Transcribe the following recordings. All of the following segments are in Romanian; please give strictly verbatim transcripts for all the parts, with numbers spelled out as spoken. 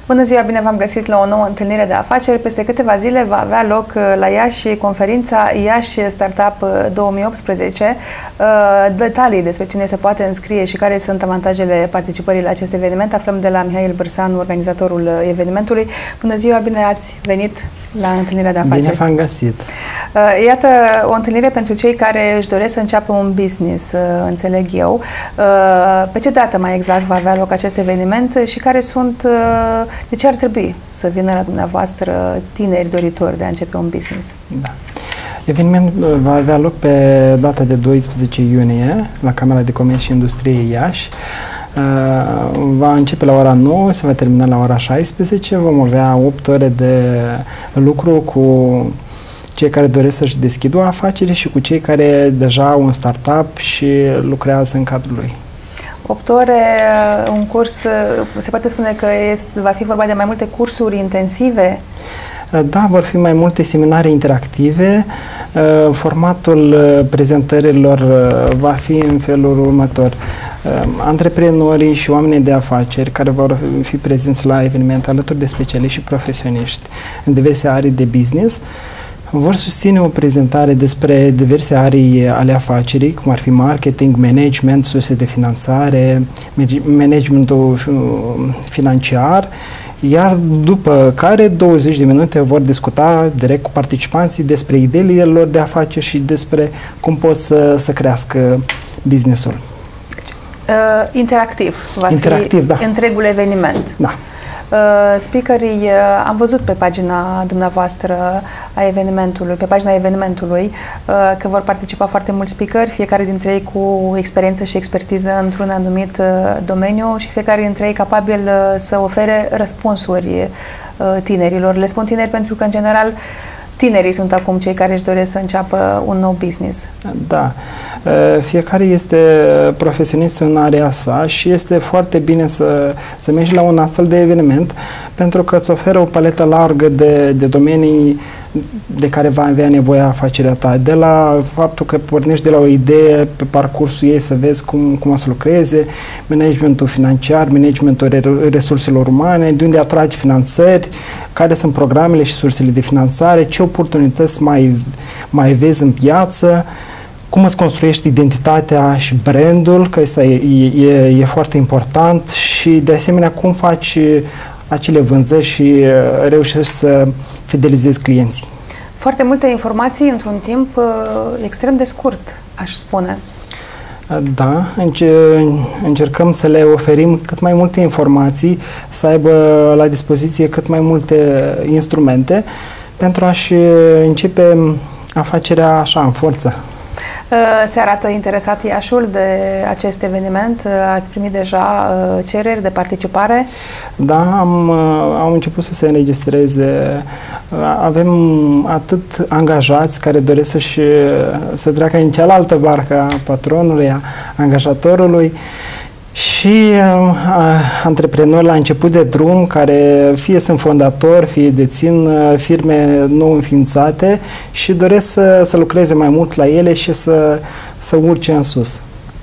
Bună ziua, bine v-am găsit la o nouă întâlnire de afaceri. Peste câteva zile va avea loc la Iași conferința Iași Startup două mii optsprezece. Detalii despre cine se poate înscrie și care sunt avantajele participării la acest eveniment aflăm de la Mihail Bârsan, organizatorul evenimentului. Bună ziua, bine ați venit la întâlnirea de afaceri. Bine v-am găsit. Iată o întâlnire pentru cei care își doresc să înceapă un business, înțeleg eu. Pe ce dată mai exact va avea loc acest eveniment și care sunt, de ce ar trebui să vină la dumneavoastră tineri doritori de a începe un business? Da. Evenimentul va avea loc pe data de doisprezece iunie la Camera de Comerț și Industrie Iași. Va începe la ora nouă, se va termina la ora șaisprezece. Vom avea opt ore de lucru cu cei care doresc să-și deschidă o afacere și cu cei care deja au un startup și lucrează în cadrul lui. opt ore, un curs, se poate spune că este, va fi vorba de mai multe cursuri intensive? Da, vor fi mai multe seminarii interactive. Formatul prezentărilor va fi în felul următor. Antreprenorii și oamenii de afaceri care vor fi prezenți la eveniment alături de specialiști și profesioniști în diverse arii de business vor susține o prezentare despre diverse arii ale afacerii, cum ar fi marketing, management, surse de finanțare, managementul financiar, iar după care douăzeci de minute vor discuta direct cu participanții despre ideile lor de afaceri și despre cum pot să, să crească business-ul. Uh, interactiv va interactiv, fi da. întregul eveniment. Da. Uh, speakerii, uh, am văzut pe pagina dumneavoastră a evenimentului, pe pagina evenimentului, uh, că vor participa foarte mulți speakeri, fiecare dintre ei cu experiență și expertiză într-un anumit uh, domeniu și fiecare dintre ei capabil uh, să ofere răspunsuri uh, tinerilor. Le spun tineri pentru că, în general, tinerii sunt acum cei care își doresc să înceapă un nou business. Da. Fiecare este profesionist în area sa și este foarte bine să, să mergi la un astfel de eveniment pentru că îți oferă o paletă largă de, de domenii de care va avea nevoie afacerea ta. De la faptul că pornești de la o idee pe parcursul ei să vezi cum, cum o să lucreze, managementul financiar, managementul resurselor umane, de unde atragi finanțări, care sunt programele și sursele de finanțare, ce oportunități mai, mai vezi în piață, cum îți construiești identitatea și brandul, că asta e, e, e foarte important și de asemenea cum faci acele vânzări și reușești să fidelizezi clienții. Foarte multe informații într-un timp uh, extrem de scurt, aș spune. Da, înce încercăm să le oferim cât mai multe informații, să aibă la dispoziție cât mai multe instrumente pentru a-și începe afacerea așa, în forță. Se arată interesat Iașul de acest eveniment? Ați primit deja cereri de participare? Da, am, am început să se înregistreze. Avem atât angajați care doresc să-și să treacă în cealaltă barcă a patronului, a angajatorului, și uh, antreprenori la început de drum care fie sunt fondatori, fie dețin uh, firme nou înființate și doresc să, să lucreze mai mult la ele și să, să urce în sus.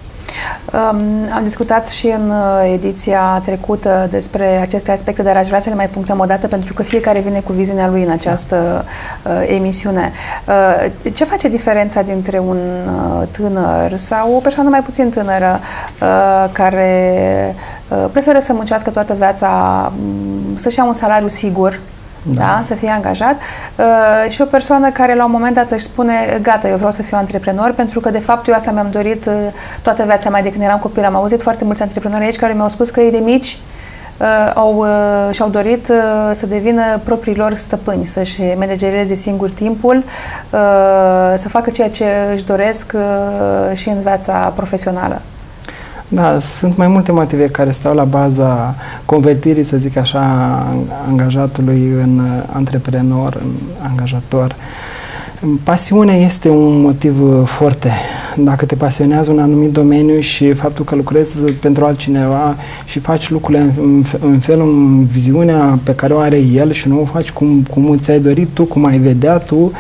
Um, am discutat și în uh, ediția trecută despre aceste aspecte, dar aș vrea să le mai punctăm o dată pentru că fiecare vine cu viziunea lui în această uh, emisiune. Uh, ce face diferența dintre un uh, tânăr sau o persoană mai puțin tânără uh, care uh, preferă să muncească toată viața, um, să-și ia un salariu sigur, da. Da, să fie angajat, uh, și o persoană care la un moment dat își spune gata, eu vreau să fiu antreprenor pentru că de fapt eu asta mi-am dorit uh, toată viața mea de când eram copil. Am auzit foarte mulți antreprenori aici care mi-au spus că ei de mici uh, au, uh, și-au dorit uh, să devină propriilor stăpâni, să-și managereze singur timpul, uh, să facă ceea ce își doresc uh, și în viața profesională. Da, sunt mai multe motive care stau la baza convertirii, să zic așa, angajatului în antreprenor, în angajator. Pasiunea este un motiv foarte. Dacă te pasionează un anumit domeniu și faptul că lucrezi pentru altcineva și faci lucrurile în, în felul, în viziunea pe care o are el și nu o faci cum, cum ți-ai dorit tu, cum ai vedea tu,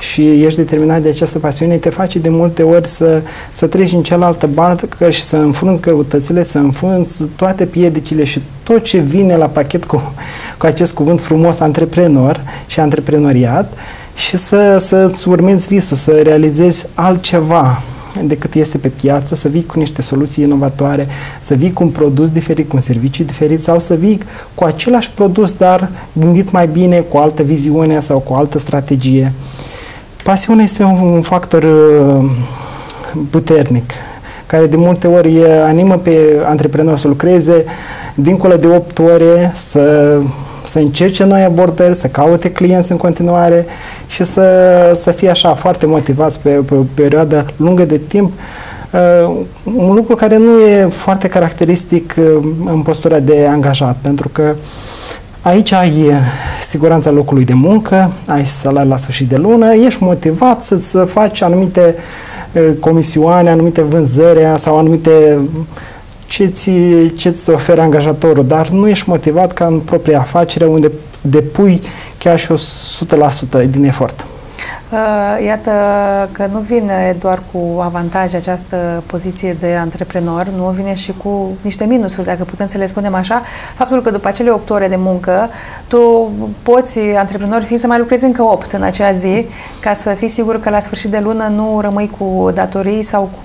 și ești determinat de această pasiune, te face de multe ori să, să treci în cealaltă barcă și să înfrunți greutățile, să înfrunți toate piedicile și tot ce vine la pachet cu, cu acest cuvânt frumos, antreprenor și antreprenoriat, și să, să-ți urmezi visul, să realizezi altceva decât este pe piață, să vii cu niște soluții inovatoare, să vii cu un produs diferit, cu un serviciu diferit, sau să vii cu același produs, dar gândit mai bine, cu o altă viziune sau cu o altă strategie. Pasiunea este un, un factor uh, puternic, care de multe ori animă pe antreprenor să lucreze dincolo de opt ore, să să încerce noi abordări, să caute clienți în continuare și să, să fie așa foarte motivați pe, pe o perioadă lungă de timp. Uh, un lucru care nu e foarte caracteristic uh, în postura de angajat, pentru că aici ai siguranța locului de muncă, ai salariu la sfârșit de lună, ești motivat să, să faci anumite uh, comisioane, anumite vânzări sau anumite ce-ți, ce-ți oferă angajatorul, dar nu ești motivat ca în propria afacere, unde depui chiar și o sută la sută din efort. Iată că nu vine doar cu avantaje această poziție de antreprenor, nu vine și cu niște minusuri, dacă putem să le spunem așa. Faptul că după acele opt ore de muncă, tu poți, antreprenor fiind, să mai lucrezi încă opt în acea zi, ca să fii sigur că la sfârșit de lună nu rămâi cu datorii sau cu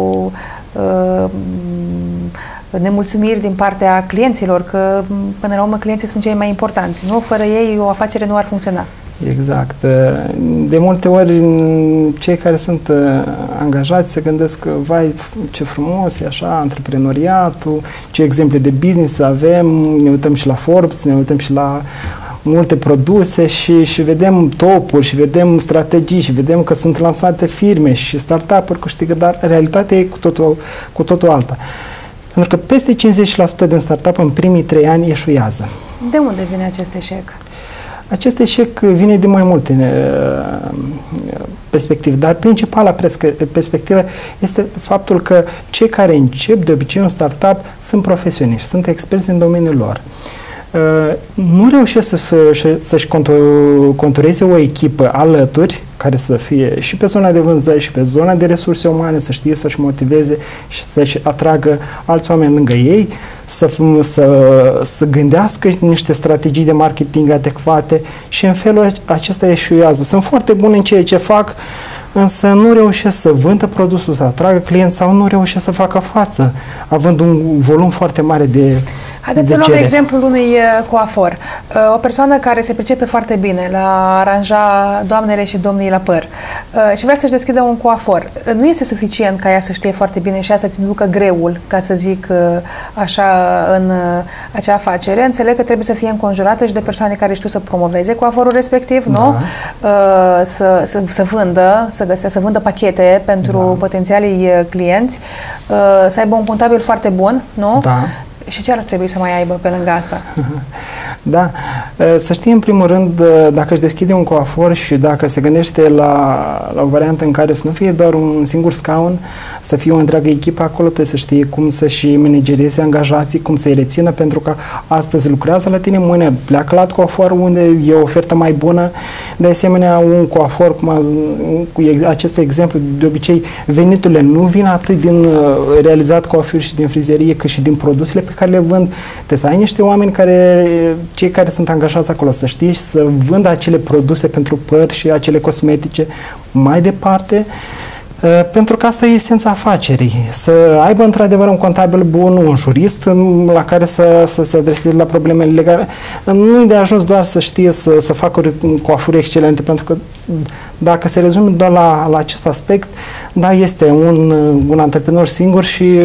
uh, nemulțumiri din partea clienților, că până la urmă clienții sunt cei mai importanți. Nu? Fără ei o afacere nu ar funcționa. Exact. De multe ori cei care sunt angajați se gândesc că, vai, ce frumos e așa, antreprenoriatul, ce exemple de business avem, ne uităm și la Forbes, ne uităm și la multe produse și, și vedem topuri și vedem strategii și vedem că sunt lansate firme și startup-uri câștigă, dar realitatea e cu totul, cu totul alta. Pentru că peste cincizeci la sută din startup în primii trei ani eșuează. De unde vine acest eșec? Acest eșec vine din mai multe uh, perspective, dar principala perspectivă este faptul că cei care încep de obicei un startup sunt profesioniști, sunt experți în domeniul lor. Uh, nu reușesc să, să, să-și contureze o echipă alături, care să fie și pe zona de vânzări și pe zona de resurse umane, să știe să-și motiveze și să-și atragă alți oameni lângă ei, să, să, să gândească niște strategii de marketing adecvate și în felul acesta eșuează. Sunt foarte buni în ceea ce fac, însă nu reușesc să vândă produsul, să atragă clienți sau nu reușesc să facă față, având un volum foarte mare de Haideți să luăm exemplul unui coafor. O persoană care se pricepe foarte bine la a aranja doamnele și domnii la păr și vrea să-și deschidă un coafor. Nu este suficient ca ea să știe foarte bine și ea să-ți ducă greul, ca să zic așa, în acea afacere. Înțeleg că trebuie să fie înconjurată și de persoane care știu să promoveze coaforul respectiv, da. Nu? Să, să, să vândă, să găsească, să vândă pachete pentru da. Potențialii clienți, să aibă un contabil foarte bun, nu? Da. Și ce ar trebui să mai aibă pe lângă asta? Da. Să știi, în primul rând, dacă își deschide un coafor și dacă se gândește la, la o variantă în care să nu fie doar un singur scaun, să fie o întreagă echipă acolo, trebuie să știe cum să-și managerieze angajații, cum să-i rețină, pentru că astăzi lucrează la tine, mâine pleacă la alt coafor unde e o ofertă mai bună. De asemenea, un coafor, cum a, cu acest exemplu, de obicei, veniturile nu vin atât din realizat coafuri și din frizerie, cât și din produsele pe care le vând. Trebuie să ai niște oameni care, cei care sunt angajați acolo, să știi și să vândă acele produse pentru păr și acele cosmetice mai departe, pentru că asta e esența afacerii. Să aibă într-adevăr un contabil bun, un jurist la care să, să se adreseze la problemele legale. Nu e de ajuns doar să știe să, să facă coafuri excelente, pentru că dacă se rezume doar la, la acest aspect, da, este un, un antreprenor singur și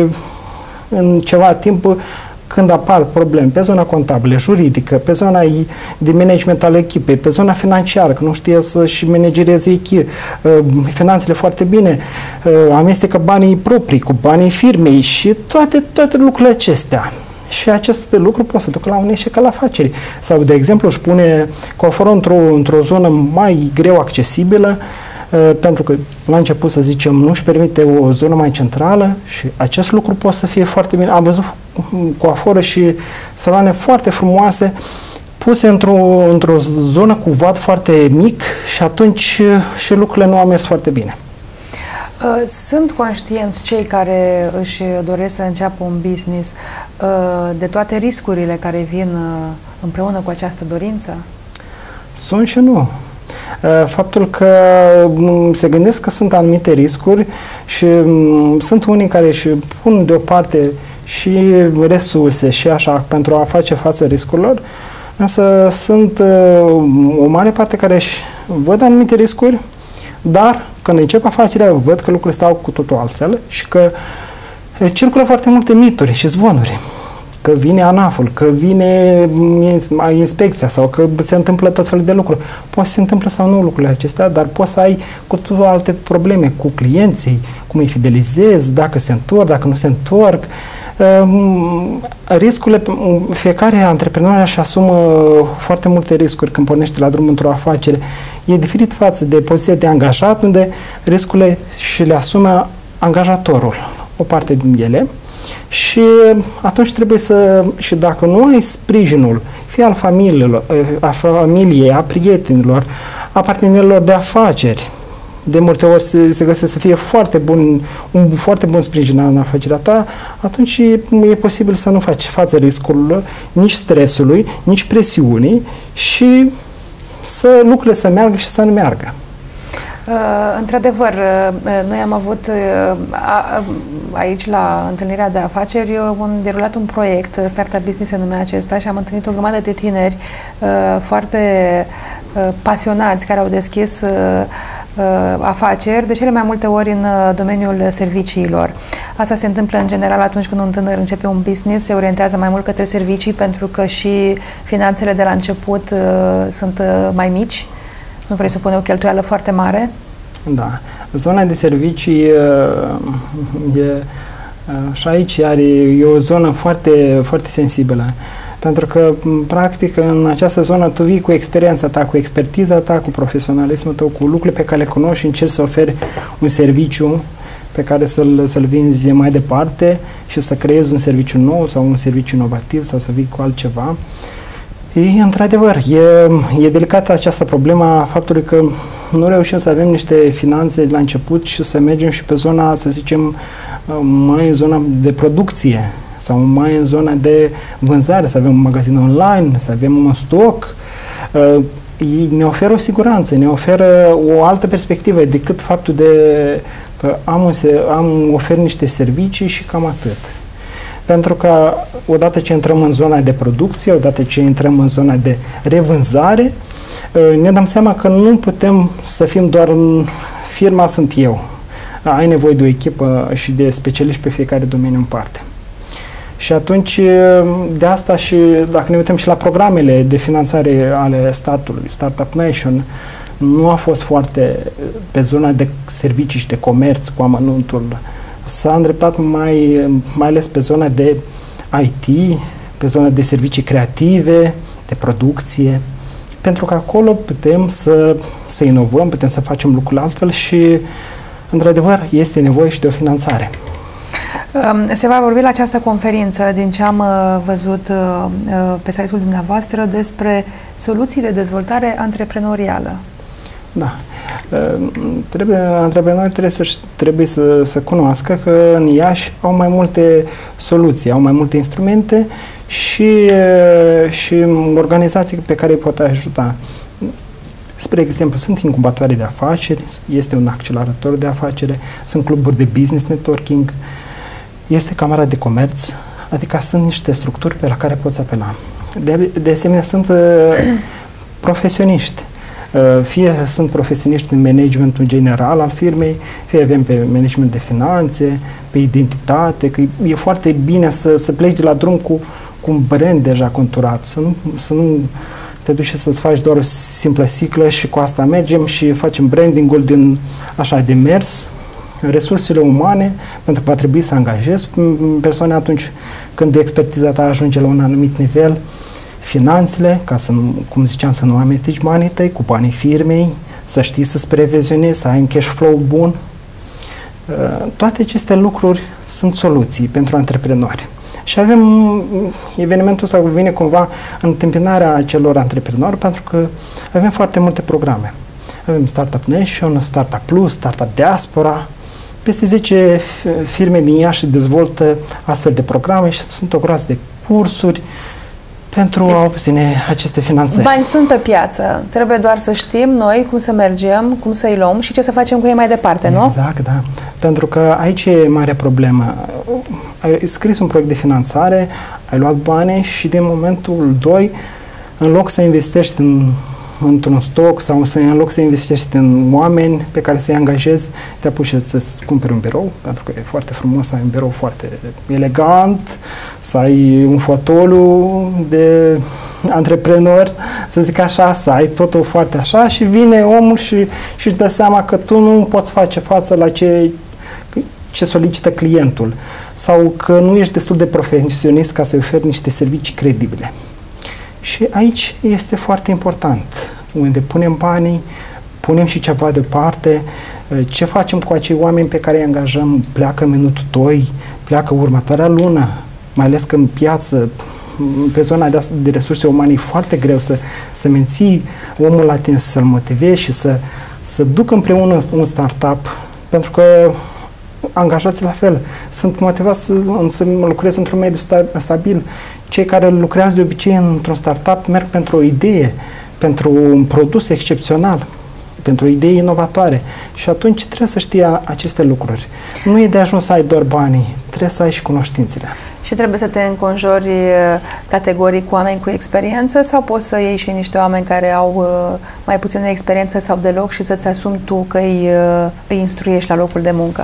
în ceva timp, când apar probleme pe zona contabilă, juridică, pe zona de management al echipei, pe zona financiară, că nu știe să-și managereze echipe, finanțele foarte bine, amestecă banii proprii cu banii firmei și toate, toate lucrurile acestea. Și acest lucru poate să ducă la un eșec al afacerii. Sau, de exemplu, își pune coaforul într-o, într-o zonă mai greu accesibilă, pentru că la început, să zicem, nu își permite o zonă mai centrală și acest lucru poate să fie foarte bine. Am văzut coaforă și saloane foarte frumoase puse într-o, într-o zonă cu vad foarte mic și atunci și lucrurile nu au mers foarte bine. Sunt conștienți cei care își doresc să înceapă un business de toate riscurile care vin împreună cu această dorință? Sunt și nu. Faptul că se gândesc că sunt anumite riscuri și sunt unii care își pun deoparte și resurse și așa pentru a face față riscurilor, însă sunt o mare parte care își văd anumite riscuri, dar când încep afacerea văd că lucrurile stau cu totul altfel și că circulă foarte multe mituri și zvonuri. Că vine ANAF-ul, că vine inspecția sau că se întâmplă tot felul de lucruri. Poate să se întâmplă sau nu lucrurile acestea, dar poți să ai cu totul alte probleme cu clienții, cum îi fidelizezi, dacă se întorc, dacă nu se întorc. Riscurile, fiecare antreprenor își asumă foarte multe riscuri când pornește la drum într-o afacere. E diferit față de poziția de angajat, unde riscurile și le asumă angajatorul, o parte din ele. Și atunci trebuie să, și dacă nu ai sprijinul, fie al familiilor, a familiei, a prietenilor, a partenerilor de afaceri, de multe ori se, se găsește să fie foarte bun, un foarte bun sprijin în afacerea ta, atunci e posibil să nu faci față riscurilor, nici stresului, nici presiunii și să lucrurile să meargă și să nu meargă. Uh, într-adevăr, uh, noi am avut uh, a, aici la întâlnirea de afaceri un derulat un proiect, Startup Business se numea acesta, și am întâlnit o grămadă de tineri uh, foarte uh, pasionați care au deschis uh, uh, afaceri, de cele mai multe ori în uh, domeniul serviciilor. Asta se întâmplă în general atunci când un tânăr începe un business, se orientează mai mult către servicii pentru că și finanțele de la început uh, sunt uh, mai mici. Nu presupune o cheltuială foarte mare? Da. Zona de servicii e, și aici are, e o zonă foarte, foarte sensibilă. Pentru că, practic, în această zonă tu vii cu experiența ta, cu expertiza ta, cu profesionalismul tău, cu lucrurile pe care le cunoști și încerci să oferi un serviciu pe care să-l, să-l vinzi mai departe și să creezi un serviciu nou sau un serviciu inovativ sau să vii cu altceva. E, într-adevăr, e, e delicată această problemă a faptului că nu reușim să avem niște finanțe la început și să mergem și pe zona, să zicem, mai în zona de producție sau mai în zona de vânzare, să avem un magazin online, să avem un stoc. Ne oferă o siguranță, ne oferă o altă perspectivă decât faptul de că am, un, am ofer niște servicii și cam atât. Pentru că odată ce intrăm în zona de producție, odată ce intrăm în zona de revânzare, ne dăm seama că nu putem să fim doar în firma sunt eu. Ai nevoie de o echipă și de specialiști pe fiecare domeniu în parte. Și atunci, de asta și dacă ne uităm și la programele de finanțare ale statului, Startup Nation, nu a fost foarte pe zona de servicii și de comerț cu amănuntul. S-a îndreptat mai, mai ales pe zona de I T, pe zona de servicii creative, de producție, pentru că acolo putem să, să inovăm, putem să facem lucruri altfel și, într-adevăr, este nevoie și de o finanțare. Se va vorbi la această conferință, din ce am văzut pe site-ul dumneavoastră, despre soluții de dezvoltare antreprenorială. Da. Trebuie, antreprenorii trebuie, să, trebuie să, să cunoască că în Iași au mai multe soluții, au mai multe instrumente și, și organizații pe care îi pot ajuta. Spre exemplu, sunt incubatoare de afaceri, este un accelerator de afacere, sunt cluburi de business networking, este Camera de Comerț, adică sunt niște structuri pe la care poți apela. De, de asemenea, sunt uh, profesioniști. Fie sunt profesioniști în managementul general al firmei, fie avem pe management de finanțe, pe identitate, că e foarte bine să, să pleci de la drum cu, cu un brand deja conturat, să nu, să nu te duci să-ți faci doar o simplă ciclă și cu asta mergem și facem branding-ul din așa de mers, resursele umane, pentru că va trebui să angajezi persoane atunci când expertiza ta ajunge la un anumit nivel, finanțele, ca să nu, cum ziceam, să nu amesteci banii tăi cu banii firmei, să știi să-ți previzionezi, să ai un cash flow bun. Toate aceste lucruri sunt soluții pentru antreprenori. Și avem evenimentul ăsta vine cumva în întâmpinarea celor antreprenori, pentru că avem foarte multe programe. Avem Startup Nation, Startup Plus, Startup Diaspora. Peste zece firme din Iași dezvoltă astfel de programe și sunt o groază de cursuri pentru a obține aceste finanțări. Bani sunt pe piață. Trebuie doar să știm noi cum să mergem, cum să-i luăm și ce să facem cu ei mai departe, nu? Exact, da. Pentru că aici e marea problemă. Ai scris un proiect de finanțare, ai luat bani și din momentul doi, în loc să investești în într-un stoc sau să, în loc să investești în oameni pe care să-i angajezi, te apuci să-ți cumperi un birou, pentru că e foarte frumos să ai un birou foarte elegant, să ai un fotoliu de antreprenor, să zic așa, să ai totul foarte așa și vine omul și, și își dă seama că tu nu poți face față la ce, ce solicită clientul sau că nu ești destul de profesionist ca să-i oferi niște servicii credibile. Și aici este foarte important, unde punem banii, punem și ceva deoparte, ce facem cu acei oameni pe care îi angajăm, pleacă minutul doi, pleacă următoarea lună, mai ales că în piață, pe zona de, de resurse umane, e foarte greu să, să menții omul la tine, să-l motivezi și să, să ducă împreună un startup, pentru că angajații la fel sunt motivați să, să lucreze într-un mediu stabil. Cei care lucrează de obicei într-un startup merg pentru o idee, pentru un produs excepțional, pentru o idee inovatoare și atunci trebuie să știi aceste lucruri. Nu e de ajuns să ai doar banii, trebuie să ai și cunoștințele. Și trebuie să te înconjori categoric cu oameni cu experiență sau poți să iei și niște oameni care au mai puțină experiență sau deloc și să-ți asumi tu că îi, îi instruiești la locul de muncă?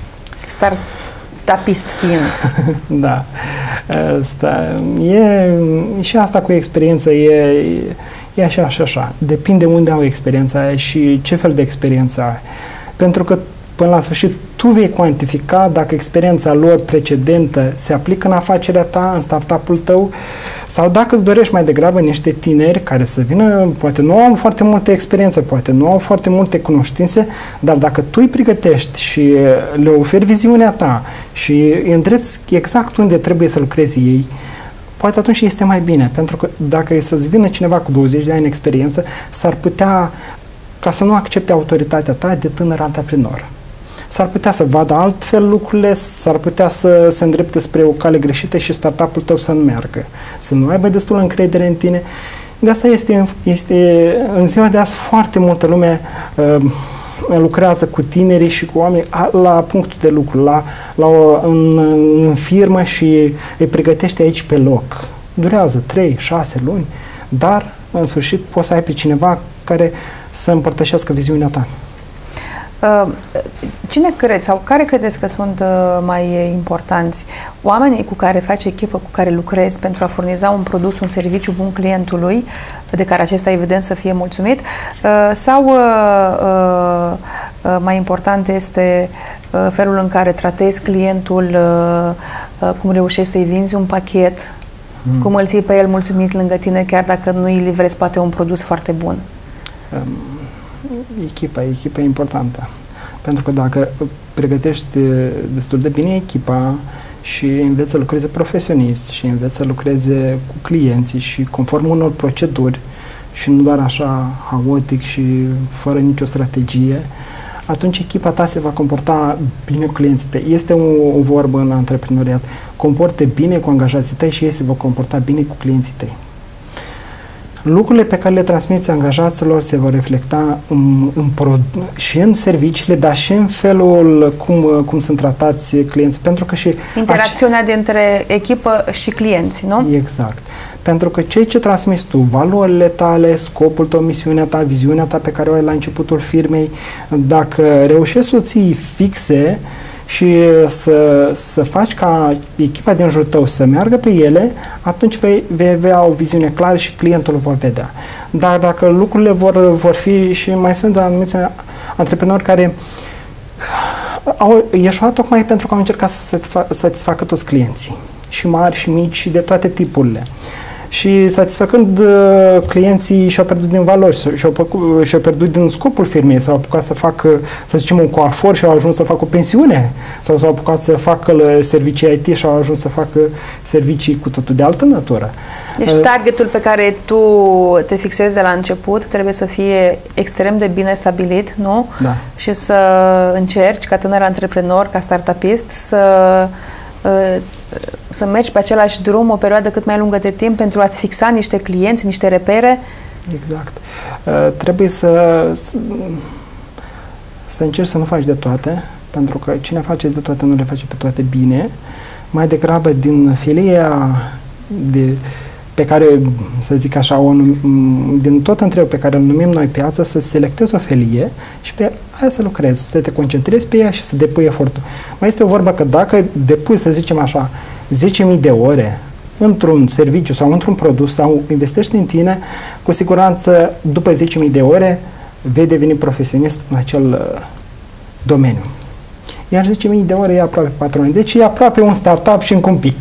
Startupist fiind. Da. Asta, e, și asta cu experiență e, e așa și așa. Depinde unde au experiența aia și ce fel de experiență ai. Pentru că până la sfârșit tu vei cuantifica dacă experiența lor precedentă se aplică în afacerea ta, în startup-ul tău, sau dacă îți dorești mai degrabă niște tineri care să vină, poate nu au foarte multă experiență, poate nu au foarte multe cunoștințe, dar dacă tu îi pregătești și le oferi viziunea ta și îi îndrepți exact unde trebuie să lucrezi ei, poate atunci este mai bine, pentru că dacă e să-ți vină cineva cu douăzeci de ani în experiență, s-ar putea ca să nu accepte autoritatea ta de tânăr antreprenor. S-ar putea să vadă altfel lucrurile, s-ar putea să se îndrepte spre o cale greșită și startup-ul tău să nu meargă, să nu aibă destul încredere în tine. De asta este, este în ziua de azi foarte multă lume uh, lucrează cu tinerii și cu oameni la punctul de lucru, la, la o, în, în firmă și îi pregătește aici pe loc. Durează trei șase luni, dar în sfârșit poți să ai pe cineva care să împărtășească viziunea ta. Cine crezi sau care credeți că sunt mai importanți? Oamenii cu care faci echipă, cu care lucrezi pentru a furniza un produs, un serviciu bun clientului, de care acesta evident să fie mulțumit, sau mai important este felul în care tratezi clientul, cum reușești să-i vinzi un pachet, hmm. cum îl ții pe el mulțumit lângă tine, chiar dacă nu îi livrezi poate un produs foarte bun? Um. Echipa, echipa e importantă. Pentru că dacă pregătești destul de bine echipa și înveți să lucreze profesionist și înveți să lucreze cu clienții și conform unor proceduri și nu doar așa haotic și fără nicio strategie, atunci echipa ta se va comporta bine cu clienții tăi. Este o, o vorbă în antreprenoriat. Comporte bine cu angajații tăi și ei se vor comporta bine cu clienții tăi. Lucrurile pe care le transmiți angajaților se vor reflecta în, în pro, și în serviciile, dar și în felul cum, cum sunt tratați clienții. Pentru că și interacțiunea ace... dintre echipă și clienți, nu? Exact. Pentru că ceea ce transmiți tu, valorile tale, scopul tău, misiunea ta, viziunea ta pe care o ai la începutul firmei, dacă reușești să o ții fixe și să, să faci ca echipa din jurul tău să meargă pe ele, atunci vei, vei avea o viziune clară și clientul o va vedea. Dar dacă lucrurile vor, vor fi, și mai sunt anumiți antreprenori care au ieșuat tocmai pentru că au încercat să satisfacă toți clienții, și mari și mici și de toate tipurile. și satisfăcând clienții și-au pierdut din valori, și-au, și-au pierdut din scopul firmei, s-au apucat să facă, să zicem, un coafor și au ajuns să facă o pensiune, sau s-au apucat să facă servicii I T și au ajuns să facă servicii cu totul de altă natură. Deci targetul pe care tu te fixezi de la început trebuie să fie extrem de bine stabilit, nu? Da. Și să încerci, ca tânăr antreprenor, ca startupist, să, să mergi pe același drum o perioadă cât mai lungă de timp pentru a-ți fixa niște clienți, niște repere. Exact. Trebuie să, să, să încerci să nu faci de toate, pentru că cine face de toate nu le face pe toate bine. Mai degrabă din filia de pe care, să zic așa, o, din tot întregul pe care îl numim noi piață, să selectezi o felie și pe aia să lucrezi, să te concentrezi pe ea și să depui efortul. Mai este o vorbă că dacă depui, să zicem așa, zece mii de ore într-un serviciu sau într-un produs sau investești în tine, cu siguranță, după zece mii de ore, vei deveni profesionist în acel uh, domeniu. Iar zece mii de ore e aproape patru ani. Deci e aproape un startup și încă un pic.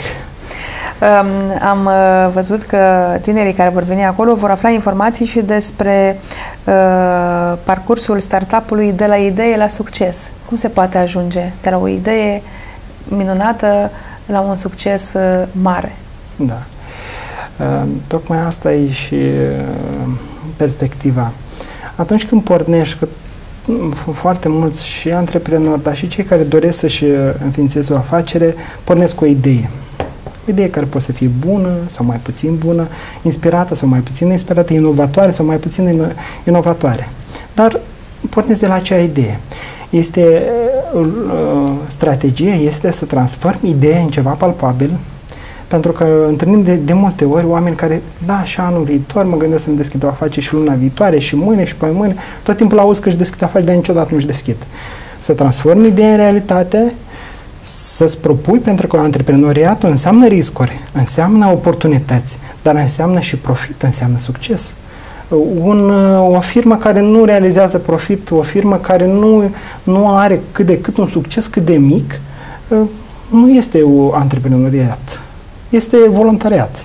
Um, am uh, văzut că tinerii care vor veni acolo vor afla informații și despre uh, parcursul startup-ului de la idee la succes. Cum se poate ajunge de la o idee minunată la un succes uh, mare? Da. Uh, tocmai asta e și uh, perspectiva. Atunci când pornești, că foarte mulți și antreprenori, dar și cei care doresc să-și înființeze o afacere, pornesc cu o idee. O idee care poate să fie bună sau mai puțin bună, inspirată sau mai puțin inspirată, inovatoare sau mai puțin inovatoare. Dar pornesc de la acea idee. Este, uh, strategia este să transformi ideea în ceva palpabil, pentru că întâlnim de, de multe ori oameni care, da, și anul viitor mă gândesc să-mi deschid o afacere și luna viitoare și mâine și pe mâine, tot timpul auzi că își deschid afaceri, dar niciodată nu își deschid. Să transformi ideea în realitate, să-ți propui, pentru că antreprenoriatul înseamnă riscuri, înseamnă oportunități, dar înseamnă și profit, înseamnă succes. Un, o firmă care nu realizează profit, o firmă care nu, nu are cât de cât un succes cât de mic, nu este un antreprenoriat, este voluntariat.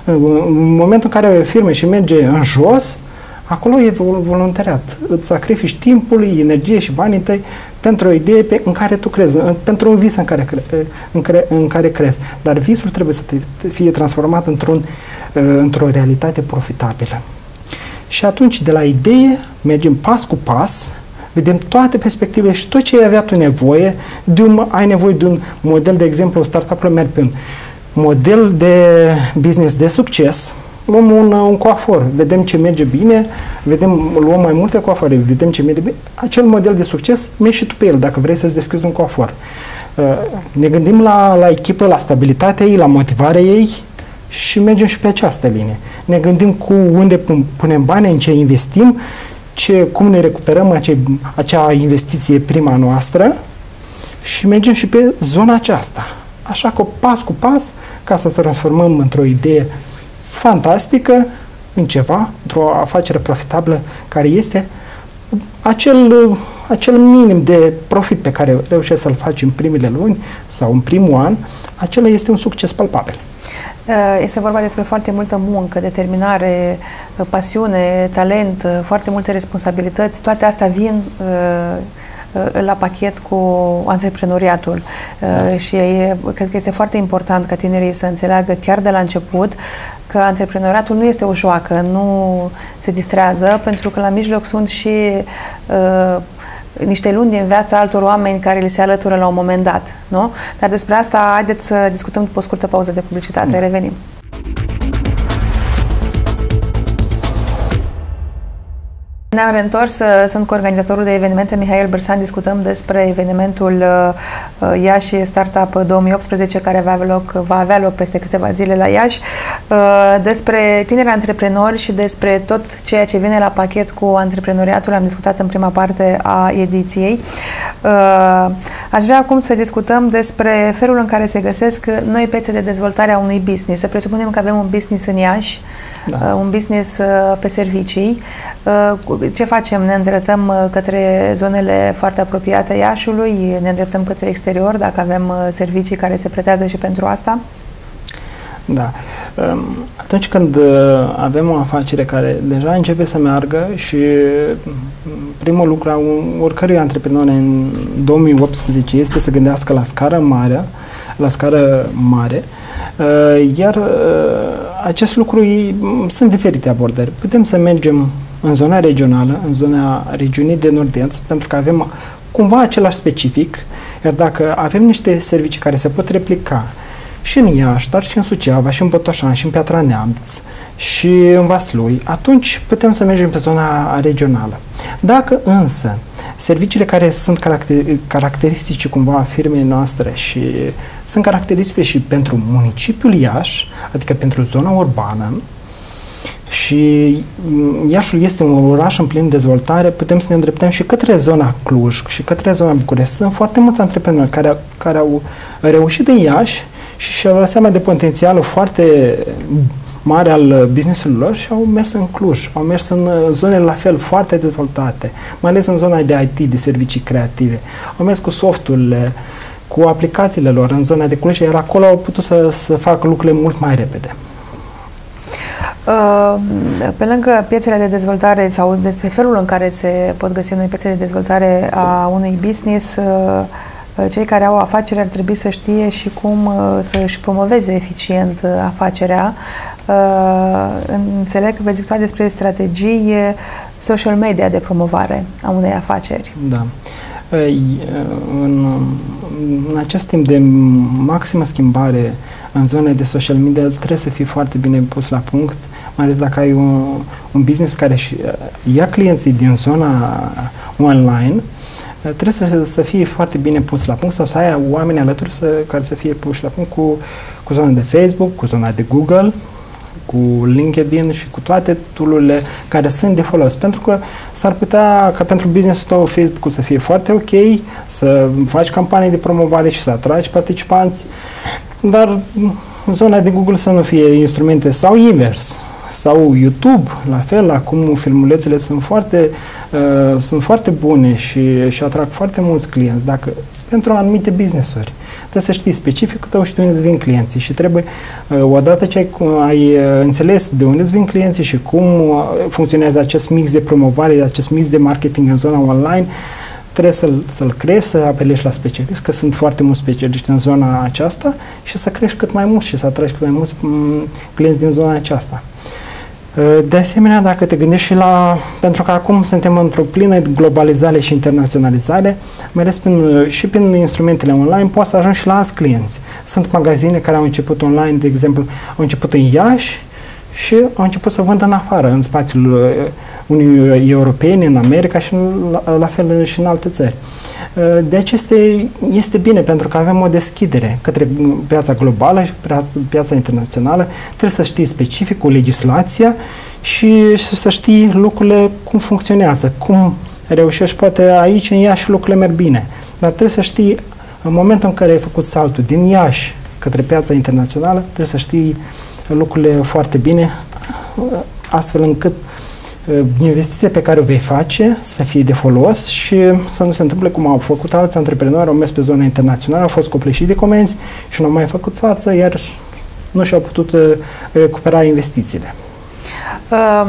În momentul în care o firmă și merge în jos, acolo e voluntariat. Îți sacrifici timpul, energie și banii tăi pentru o idee pe, în care tu crezi, în, pentru un vis în care, cre, în, cre, în care crezi. Dar visul trebuie să te, fie transformat într-un, într-o realitate profitabilă. Și atunci, de la idee, mergem pas cu pas, vedem toate perspectivele și tot ce ai avea tu nevoie, de un, ai nevoie de un model, de exemplu, o startup-ul merg pe un model de business de succes. Luăm un, un coafor, vedem ce merge bine, vedem, luăm mai multe coafoare, vedem ce merge bine. Acel model de succes, mergi și tu pe el, dacă vrei să-ți deschizi un coafor. Uh, ne gândim la, la echipă, la stabilitatea ei, la motivarea ei și mergem și pe această linie. Ne gândim cu unde punem bani, în ce investim, ce, cum ne recuperăm ace, acea investiție prima noastră și mergem și pe zona aceasta. Așa că pas cu pas, ca să transformăm într-o idee fantastică în ceva, într-o afacere profitabilă care este acel, acel minim de profit pe care reușești să-l faci în primele luni sau în primul an, acela este un succes palpabil. Este vorba despre foarte multă muncă, determinare, pasiune, talent, foarte multe responsabilități. Toate astea vin la pachet cu antreprenoriatul. Da. Și e, cred că este foarte important ca tinerii să înțeleagă chiar de la început că antreprenoriatul nu este o joacă, nu se distrează, pentru că la mijloc sunt și uh, niște luni din viața altor oameni care li se alătură la un moment dat, nu? Dar despre asta haideți să discutăm după o scurtă pauză de publicitate. Da. Revenim. Ne-am reîntors, sunt cu organizatorul de evenimente, Mihail Bârsan, discutăm despre evenimentul uh, Iași Startup două mii optsprezece, care va avea loc, va avea loc peste câteva zile la Iași, uh, despre tineri antreprenori și despre tot ceea ce vine la pachet cu antreprenoriatul. Am discutat în prima parte a ediției. Uh, aș vrea acum să discutăm despre felul în care se găsesc noi piețe de dezvoltare a unui business. Să presupunem că avem un business în Iași, da. un business pe servicii. Ce facem? Ne îndreptăm către zonele foarte apropiate Iașului, ne îndreptăm către exterior, dacă avem servicii care se pretează și pentru asta? Da. Atunci când avem o afacere care deja începe să meargă și primul lucru a oricărui antreprenor în două mii optsprezece este să gândească la scară mare, la scară mare, iar acest lucru sunt diferite abordări. Putem să mergem în zona regională, în zona regiunii de nord-est, pentru că avem cumva același specific, iar dacă avem niște servicii care se pot replica și în Iași, dar și în Suceava, și în Botoșani, și în Piatra Neamț, și în Vaslui, atunci putem să mergem pe zona regională. Dacă însă serviciile care sunt caracter caracteristice cumva a firmei noastre și sunt caracteristice și pentru municipiul Iași, adică pentru zona urbană, și Iașul este un oraș în plin dezvoltare, putem să ne îndreptăm și către zona Cluj și către zona București. Sunt foarte mulți antreprenori care, care au reușit în Iași și și-au dat seama de potențialul foarte mare al business-ului lor și au mers în Cluj, au mers în zone la fel foarte dezvoltate, mai ales în zona de I T, de servicii creative. Au mers cu softurile, cu aplicațiile lor în zona de Cluj, iar acolo au putut să, să facă lucrurile mult mai repede. Pe lângă piețele de dezvoltare sau despre felul în care se pot găsi noi piețe de dezvoltare a unui business, cei care au afaceri ar trebui să știe și cum să își promoveze eficient afacerea. Înțeleg că veți discuta despre strategii social media de promovare a unei afaceri. Da. În, în acest timp de maximă schimbare în zone de social media trebuie să fii foarte bine pus la punct, mai ales dacă ai un, un business care își ia clienții din zona online, trebuie să, să fie foarte bine pus la punct sau să ai oameni alături să, care să fie puși la punct cu, cu zona de Facebook, cu zona de Google, cu LinkedIn și cu toate tool-urile care sunt de folos. Pentru că s-ar putea ca pentru business-ul tău Facebook-ul să fie foarte ok, să faci campanii de promovare și să atragi participanți, dar în zona de Google să nu fie instrumente sau invers. Sau YouTube, la fel, acum filmulețele sunt foarte, uh, sunt foarte bune și, și atrag foarte mulți clienți. Dacă pentru anumite business-uri trebuie să știi specificul tău și de unde îți vin clienții și trebuie, uh, odată ce ai, ai înțeles de unde îți vin clienții și cum funcționează acest mix de promovare, acest mix de marketing în zona online, trebuie să-l să-l crești, să apelești la specialiști, că sunt foarte mulți specialiști în zona aceasta și să crești cât mai mult și să atragi cât mai mulți clienți din zona aceasta. De asemenea, dacă te gândești și la... Pentru că acum suntem într-o plină globalizare și internaționalizare, mai ales prin, și prin instrumentele online, poți să ajungi și la alți clienți. Sunt magazine care au început online, de exemplu, au început în Iași și au început să vândă în afară, în spațiul Uniunii Europene, în America și la, la fel și în alte țări. Deci este, este bine pentru că avem o deschidere către piața globală și piața internațională. Trebuie să știi specificul, legislația și, și să știi lucrurile cum funcționează, cum reușești. Poate aici în Iași lucrurile merg bine, dar trebuie să știi în momentul în care ai făcut saltul din Iași către piața internațională, trebuie să știi lucrurile foarte bine, astfel încât investiția pe care o vei face să fie de folos și să nu se întâmple cum au făcut alți antreprenori, au mers pe zona internațională, au fost copleșiți de comenzi și nu au mai făcut față, iar nu și-au putut recupera investițiile. Um,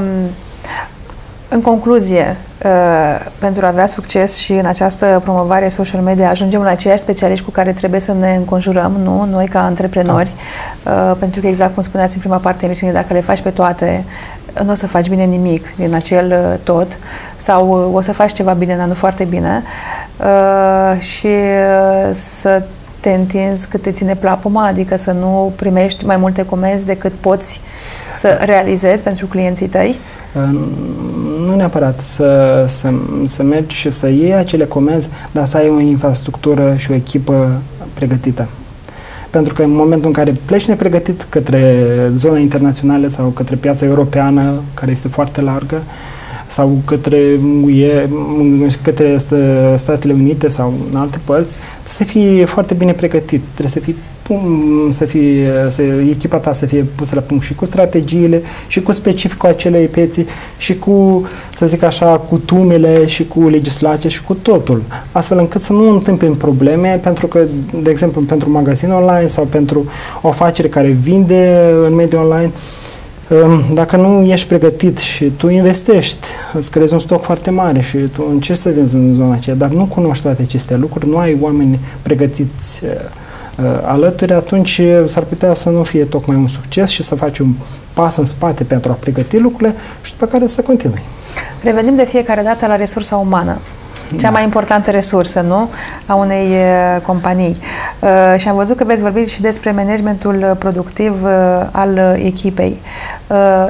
în concluzie, uh, pentru a avea succes și în această promovare social media, ajungem la aceiași specialiști cu care trebuie să ne înconjurăm, nu? Noi ca antreprenori, da. uh, pentru că exact cum spuneați în prima parte a emisiunii, dacă le faci pe toate, nu o să faci bine nimic din acel tot sau o să faci ceva bine, dar nu foarte bine uh, și uh, să te întinzi cât te ține plapuma, adică să nu primești mai multe comenzi decât poți să realizezi pentru clienții tăi? Uh, nu neapărat să, să, să mergi și să iei acele comenzi, dar să ai o infrastructură și o echipă pregătită. Pentru că în momentul în care pleci nepregătit către zona internațională sau către piața europeană, care este foarte largă, sau către U E, către Statele Unite sau în alte părți, trebuie să fii foarte bine pregătit, trebuie să fii să fie, să, echipa ta să fie pusă la punct și cu strategiile, și cu specificul acelei piețe, și cu, să zic așa, cu tumele, și cu legislație, și cu totul. Astfel încât să nu întâmpim probleme, pentru că, de exemplu, pentru magazin online sau pentru o afacere care vinde în mediul online, dacă nu ești pregătit și tu investești, îți creezi un stoc foarte mare și tu încerci să vinzi în zona aceea, dar nu cunoști toate aceste lucruri, nu ai oameni pregătiți uh, alături, atunci s-ar putea să nu fie tocmai un succes și să faci un pas în spate pentru a pregăti lucrurile și după care să continui. Revenim de fiecare dată la resursa umană. Cea da. mai importantă resursă, nu? A unei uh, companii. Uh, și am văzut că veți vorbi și despre managementul productiv uh, al uh, echipei. Uh,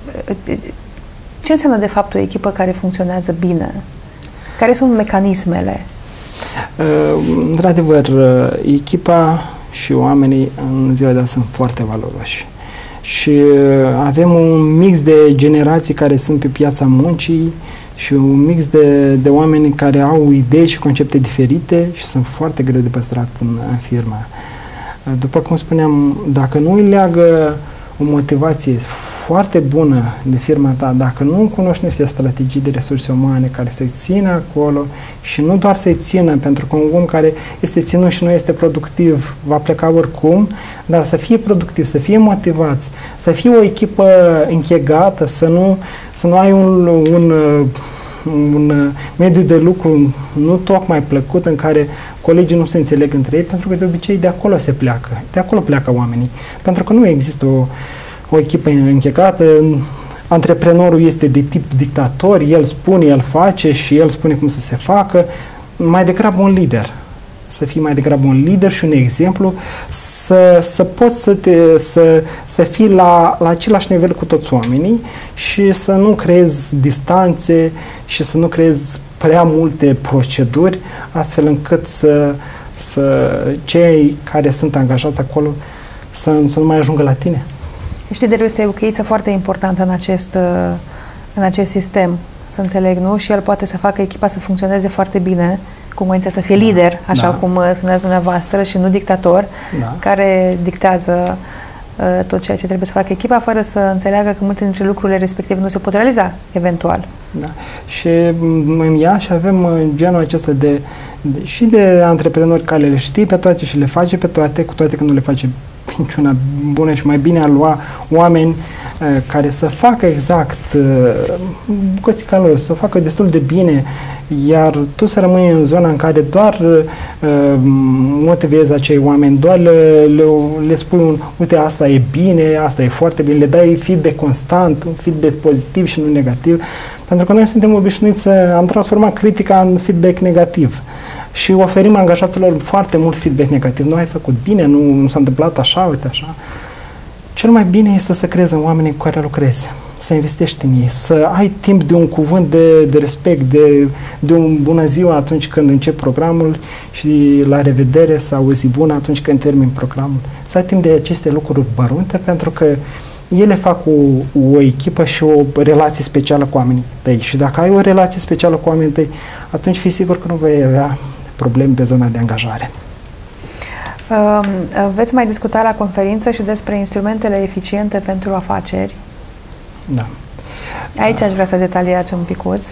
ce înseamnă de fapt o echipă care funcționează bine? Care sunt mecanismele? Uh, într-adevăr, uh, echipa și oamenii în ziua de azi sunt foarte valoroși. Și uh, avem un mix de generații care sunt pe piața muncii și un mix de, de oameni care au idei și concepte diferite și sunt foarte greu de păstrat în, în firmă. După cum spuneam, dacă nu îi leagă o motivație foarte bună de firma ta, dacă nu cunoști niște strategii de resurse umane care să-i țină acolo și nu doar să-i țină, pentru că un om care este ținut și nu este productiv va pleca oricum, dar să fie productiv, să fie motivați, să fie o echipă închegată, să nu, să nu ai un, un, un mediu de lucru nu tocmai plăcut în care colegii nu se înțeleg între ei, pentru că de obicei de acolo se pleacă, de acolo pleacă oamenii, pentru că nu există o, o echipă închegată. Antreprenorul este de tip dictator, el spune, el face și el spune cum să se facă, mai degrabă un lider. Să fii mai degrabă un lider și un exemplu, să, să poți să, te, să, să fii la, la același nivel cu toți oamenii și să nu creezi distanțe și să nu creezi prea multe proceduri, astfel încât să, să cei care sunt angajați acolo să, să nu mai ajungă la tine. Deci liderul este o cheiță foarte importantă în acest, în acest sistem, să înțeleg, nu? Și el poate să facă echipa să funcționeze foarte bine, cu voința să fie da, lider, așa da. cum spuneați dumneavoastră, și nu dictator, da. care dictează uh, tot ceea ce trebuie să facă echipa, fără să înțeleagă că multe dintre lucrurile respective nu se pot realiza, eventual. Da. Și în Iași avem genul acesta de, de și de antreprenori care le știi pe toate și le face pe toate, cu toate că nu le face niciuna bună, și mai bine a lua oameni uh, care să facă exact uh, bucățica lor, să o facă destul de bine, iar tu să rămâi în zona în care doar uh, motivezi acei oameni, doar le, le, le spui un, uite, asta e bine, asta e foarte bine, le dai feedback constant, un feedback pozitiv și nu negativ, pentru că noi suntem obișnuiți să am transformat critica în feedback negativ. Și oferim angajaților foarte mult feedback negativ. Nu ai făcut bine, nu, nu s-a întâmplat așa, uite așa. Cel mai bine este să crezi în oamenii cu care lucrezi, să investești în ei, să ai timp de un cuvânt de, de respect, de, de un bună ziua atunci când începi programul și la revedere sau o zi bună atunci când termin programul. Să ai timp de aceste lucruri mărunte, pentru că ele fac o, o echipă și o relație specială cu oamenii tăi. Și dacă ai o relație specială cu oamenii tăi, atunci fii sigur că nu vei avea probleme pe zona de angajare. Uh, veți mai discuta la conferință și despre instrumentele eficiente pentru afaceri. Da. Aici aș vrea să detaliați un picuț.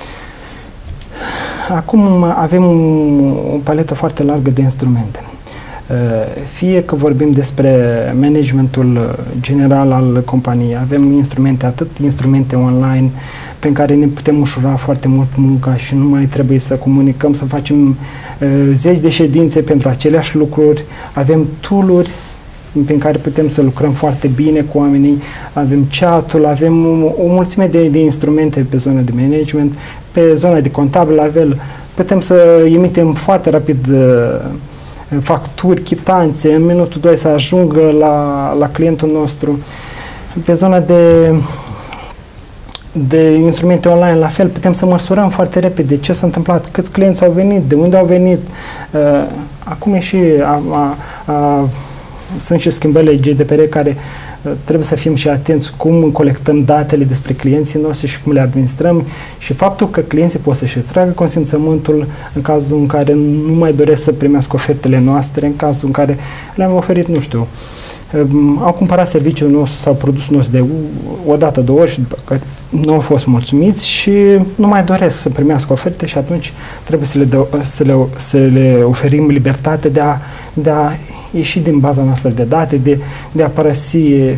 Acum avem o paletă foarte largă de instrumente. Fie că vorbim despre managementul general al companiei, avem instrumente, atât instrumente online prin care ne putem ușura foarte mult munca și nu mai trebuie să comunicăm, să facem uh, zeci de ședințe pentru aceleași lucruri, avem tool-uri prin care putem să lucrăm foarte bine cu oamenii, avem chat-ul, avem o, o mulțime de, de instrumente pe zona de management, pe zona de contabil, avem, putem să emitem foarte rapid uh, facturi, chitanțe, în minutul doi să ajungă la, la clientul nostru. Pe zona de, de instrumente online, la fel, putem să măsurăm foarte repede ce s-a întâmplat, câți clienți au venit, de unde au venit. Acum e și, a, a, a, sunt și schimbările G D P R care trebuie să fim și atenți cum colectăm datele despre clienții noștri și cum le administrăm și faptul că clienții pot să-și retragă consimțământul în cazul în care nu mai doresc să primească ofertele noastre, în cazul în care le-am oferit, nu știu, au cumpărat serviciul nostru sau produsul nostru de o dată, două ori și după care nu au fost mulțumiți și nu mai doresc să primească oferte și atunci trebuie să le, dă, să le, să le oferim libertate de a, de a ieși din baza noastră de date, de, de a părăsi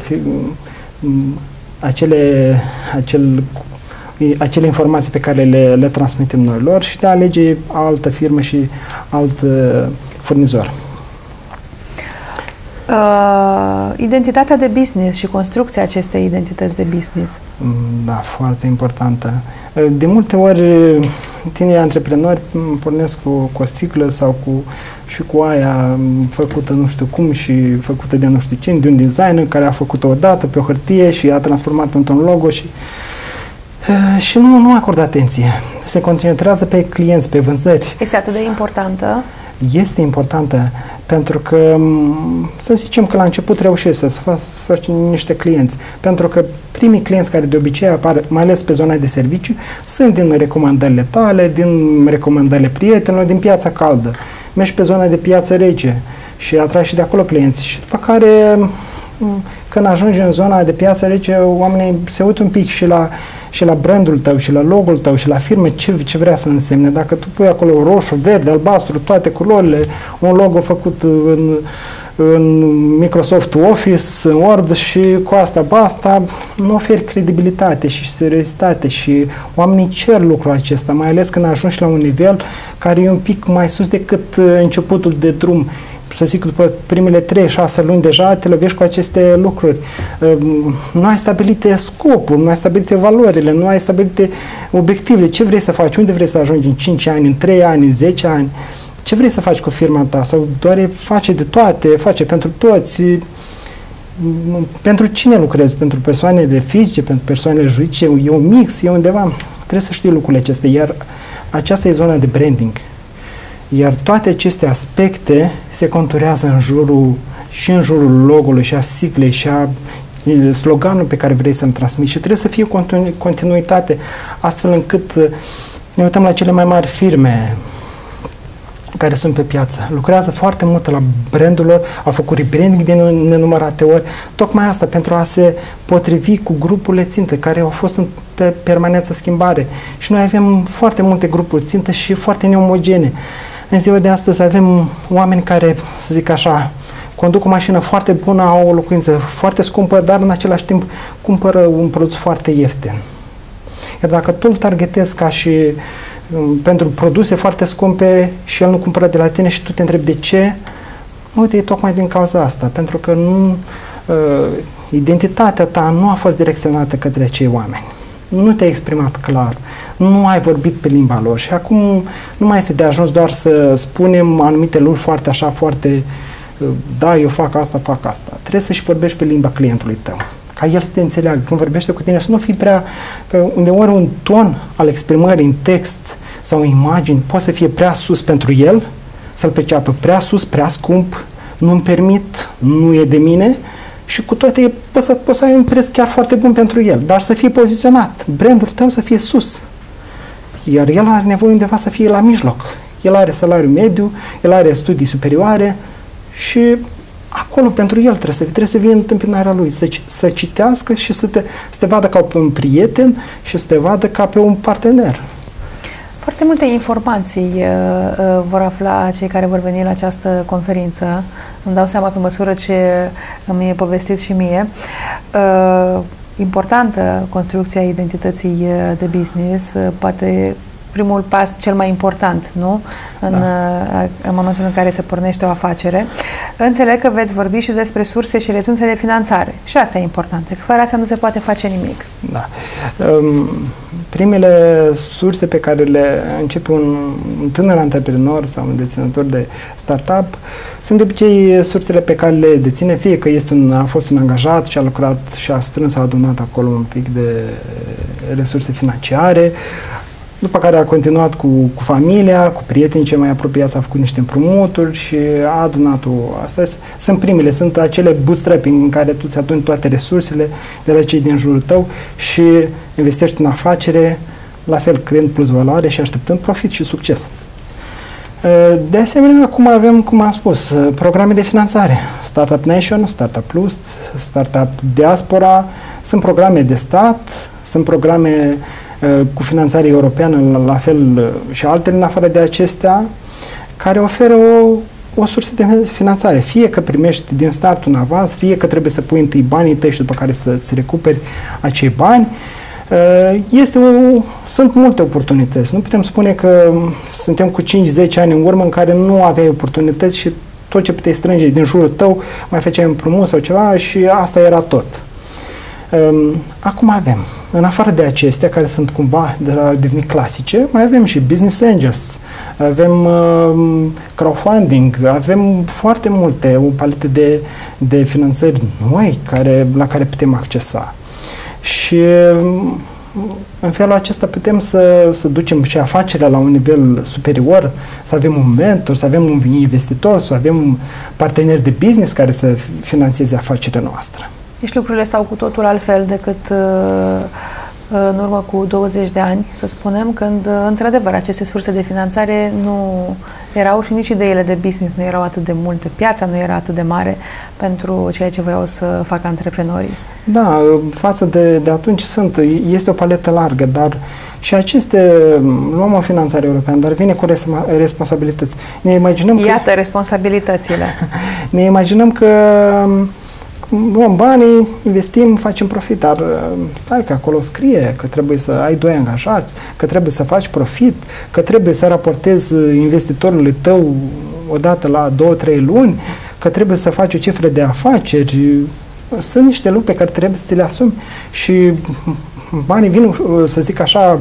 acele, acel, acele informații pe care le, le transmitem noi lor și de a alege altă firmă și alt furnizor. Uh, identitatea de business și construcția acestei identități de business. Da, foarte importantă. De multe ori, tinerii antreprenori pornesc cu, cu o sticlă sau cu, și cu aia făcută nu știu cum și făcută de nu știu cine, de un designer care a făcut-o odată pe o hârtie și a transformat într-un logo și și nu, nu acordă atenție. Se concentrează pe clienți, pe vânzări. Este atât de importantă? Este importantă pentru că, să zicem că la început reușești să faci niște clienți, pentru că primii clienți care de obicei apar, mai ales pe zona de serviciu, sunt din recomandările tale, din recomandările prietenilor, din piața caldă. Mergi pe zona de piață rece și atragi și de acolo clienți. Și după care, când ajungi în zona de piață rece, oamenii se uită un pic și la, și la brandul tău, și la logo-ul tău, și la firmă, ce, ce vrea să însemne. Dacă tu pui acolo roșu, verde, albastru, toate culorile, un logo făcut în, în Microsoft Office, în Word și cu asta, basta, nu oferi credibilitate și seriozitate și oamenii cer lucrul acesta, mai ales când ajungi la un nivel care e un pic mai sus decât începutul de drum. Să zic, după primele trei șase luni deja te lovești cu aceste lucruri. Nu ai stabilite scopul, nu ai stabilite valorile, nu ai stabilite obiectivele. Ce vrei să faci? Unde vrei să ajungi în cinci ani, în trei ani, în zece ani? Ce vrei să faci cu firma ta? Sau doar face de toate, face pentru toți? Pentru cine lucrezi? Pentru persoanele fizice, pentru persoanele juridice? E un mix, e undeva. Trebuie să știi lucrurile acestea. Iar aceasta e zona de branding. Iar toate aceste aspecte se conturează în jurul, și în jurul logo-ului, și a siglei, și a sloganul pe care vrei să-l transmiți. Și trebuie să fie continu continuitate, astfel încât ne uităm la cele mai mari firme care sunt pe piață. Lucrează foarte mult la brandul lor, au făcut rebranding de nenumărate ori, tocmai asta, pentru a se potrivi cu grupurile țintă, care au fost în pe permanență schimbare. Și noi avem foarte multe grupuri țintă și foarte neomogene. În ziua de astăzi avem oameni care, să zic așa, conduc o mașină foarte bună, au o locuință foarte scumpă, dar în același timp cumpără un produs foarte ieftin. Iar dacă tu îl targetezi ca și um, pentru produse foarte scumpe și el nu cumpără de la tine și tu te întrebi de ce, uite, e tocmai din cauza asta, pentru că nu, uh, identitatea ta nu a fost direcționată către acei oameni. Nu te-ai exprimat clar, nu ai vorbit pe limba lor și acum nu mai este de ajuns doar să spunem anumite lucruri foarte așa, foarte da, eu fac asta, fac asta. Trebuie să-și vorbești pe limba clientului tău, ca el să te înțeleagă. Când vorbește cu tine, să nu fii prea, că undeori un ton al exprimării în text sau în imagini poate să fie prea sus pentru el, să-l perceapă prea sus, prea scump, nu-mi permit, nu e de mine. Și cu toate poți să, poți să ai un preț chiar foarte bun pentru el, dar să fie poziționat, brandul tău să fie sus. Iar el are nevoie undeva să fie la mijloc. El are salariu mediu, el are studii superioare și acolo pentru el trebuie să fie, trebuie să vie în întâmpinarea lui, să, să citească și să te, să te vadă ca pe un prieten și să te vadă ca pe un partener. Foarte multe informații uh, uh, vor afla cei care vor veni la această conferință. Îmi dau seama pe măsură ce îmi e povestit și mie. Uh, importantă construcția identității de business, uh, poate primul pas cel mai important, nu? În, da. în momentul în care se pornește o afacere. Înțeleg că veți vorbi și despre surse și resurse de finanțare. Și asta e important, că fără asta nu se poate face nimic. Da. Um, primele surse pe care le începe un, un tânăr antreprenor sau un deținător de startup sunt de obicei sursele pe care le deține, fie că este un, a fost un angajat și a lucrat și a strâns, a adunat acolo un pic de resurse financiare. după care a continuat cu, cu familia, cu prietenii cei mai apropiați, a făcut niște împrumuturi și a adunat-o. Astea sunt primele, sunt acele bootstrapping în care tu ți aduni toate resursele de la cei din jurul tău și investești în afacere, la fel creând plus valoare și așteptând profit și succes. De asemenea, acum avem, cum am spus, programe de finanțare. Startup Nation, Startup Plus, Startup Diaspora, sunt programe de stat, sunt programe uh, cu finanțare europeană, la, la fel uh, și altele în afară de acestea, care oferă o, o sursă de finanțare. Fie că primești din start un avans, fie că trebuie să pui întâi banii tăi și după care să-ți recuperi acei bani. Este o, sunt multe oportunități. Nu putem spune că suntem cu cinci zece ani în urmă în care nu aveai oportunități și tot ce puteai strânge din jurul tău, mai făceai împrumut sau ceva și asta era tot. Acum avem, în afară de acestea, care sunt cumva de la devenit clasice, mai avem și business angels, avem uh, crowdfunding, avem foarte multe, o paletă de, de finanțări noi care, la care putem accesa. Și în felul acesta putem să, să ducem și afacerea la un nivel superior, să avem un mentor, să avem un investitor, să avem parteneri de business care să finanțeze afacerea noastră. Deci lucrurile stau cu totul altfel decât în urmă cu douăzeci de ani, să spunem, când, într-adevăr, aceste surse de finanțare nu erau și nici ideile de business nu erau atât de multe, piața nu era atât de mare pentru ceea ce voiau să facă antreprenorii. Da, față de, de atunci sunt, este o paletă largă, dar și aceste, luăm o finanțare europeană, dar vine cu responsabilități. Ne imaginăm Iată că, responsabilitățile. Ne imaginăm că luăm banii, investim, facem profit, dar stai că acolo scrie că trebuie să ai doi angajați, că trebuie să faci profit, că trebuie să raportezi investitorului tău odată la două, trei luni, că trebuie să faci o cifră de afaceri. Sunt niște lucruri pe care trebuie să ți le asumi și banii vin, să zic așa,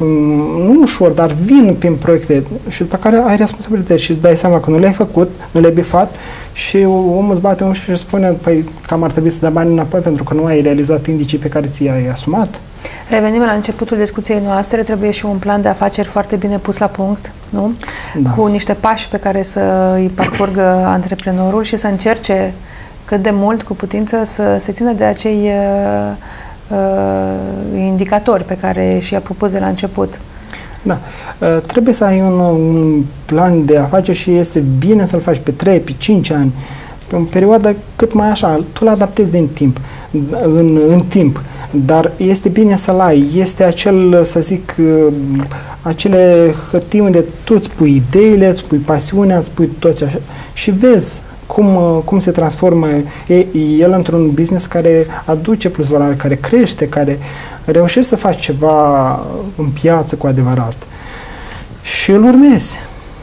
nu ușor, dar vin prin proiecte și după care ai responsabilitate și îți dai seama că nu le-ai făcut, nu le-ai bifat și omul îți bate un și își spune, păi cam ar trebui să dai banii înapoi pentru că nu ai realizat indicii pe care ți-ai asumat. Revenim la începutul discuției noastre, trebuie și un plan de afaceri foarte bine pus la punct, nu? Da. Cu niște pași pe care să îi parcurgă antreprenorul și să încerce cât de mult cu putință să se țină de acei uh, uh, indicatori pe care și-a propus de la început. Da. Uh, trebuie să ai un, un plan de afaceri și este bine să-l faci pe trei, pe cinci ani, pe o perioadă cât mai așa, tu-l adaptezi din timp, în, în timp, dar este bine să-l ai, este acel, să zic, uh, acele hârtii unde tu îți pui ideile, îți pui pasiunea, îți pui tot așa și vezi Cum, cum se transformă el într-un business care aduce plus valoare, care crește, care reușește să faci ceva în piață cu adevărat. Și îl urmezi.